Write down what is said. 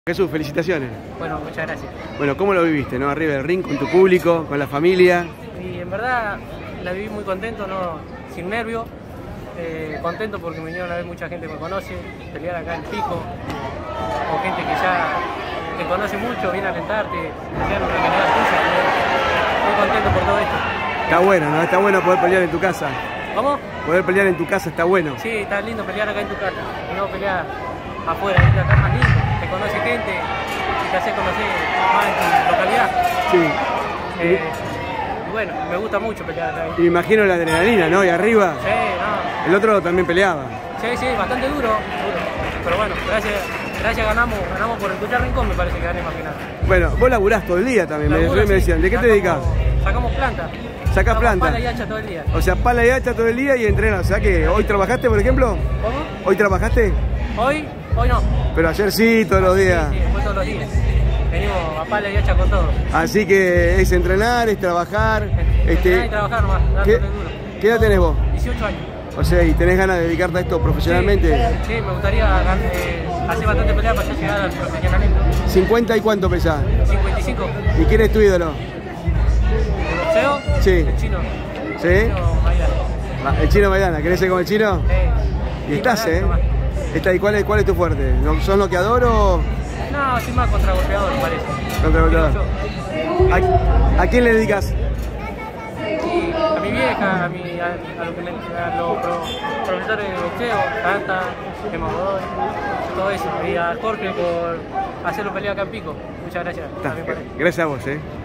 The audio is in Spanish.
Jesús, felicitaciones. Bueno, muchas gracias. Bueno, ¿cómo lo viviste, no? Arriba del ring, con tu público, con la familia. Y en verdad la viví muy contento, no, sin nervio. Contento porque me vinieron a ver mucha gente que me conoce, pelear acá en Pico, con gente que ya te conoce mucho, viene a alentarte, pelear una calidad tuya. Muy contento por todo esto. Está bueno, ¿no? Está bueno poder pelear en tu casa. ¿Cómo? Poder pelear en tu casa está bueno. Sí, está lindo pelear acá en tu casa, y no pelear afuera, ir acá más lindo, te conoce gente y te hace conocer más en tu localidad. Sí. Y bueno, me gusta mucho pelear acá. Y me imagino la adrenalina, ¿no? Y arriba. Sí, no. El otro también peleaba. Sí, bastante duro. Pero bueno, gracias ganamos por escuchar Rincón, me parece que gané más que nada. Bueno, vos laburás todo el día también, me decían. ¿De qué te dedicas? Sacamos planta. Sacás planta. Pala y hacha todo el día. O sea, pala y hacha todo el día y entrenas. O sea que hoy trabajaste, por ejemplo. ¿Cómo? ¿Hoy trabajaste? Hoy no. Pero ayer sí, todos los días. Sí, después todos los días. Venimos a pala y hacha con todo. Así que es entrenar, es trabajar. Entrenar y trabajar nomás, dándole duro. ¿Qué edad tenés vos? 18 años. O sea, ¿y tenés ganas de dedicarte a esto profesionalmente? Sí, me gustaría hacer bastante pelea para ya llegar al profesionalismo. ¿50 y cuánto pesás? 55. ¿Y quién es tu ídolo? ¿El boxeo? Sí. El chino. ¿Sí? El chino Maidana. El chino Maidana, ¿querés ser como el chino? Sí. Y estás, ¿Y cuál es tu fuerte? ¿Sos noqueador o...? No, soy más contragolpeador, me parece. Contragolpeador. ¿A quién le dedicas? A mi vieja, a los profesores de boxeo, Santa, Emma Godoy, todo eso. Y a Jorge por hacerlo pelear acá en Pico. Muchas gracias. Gracias a vos,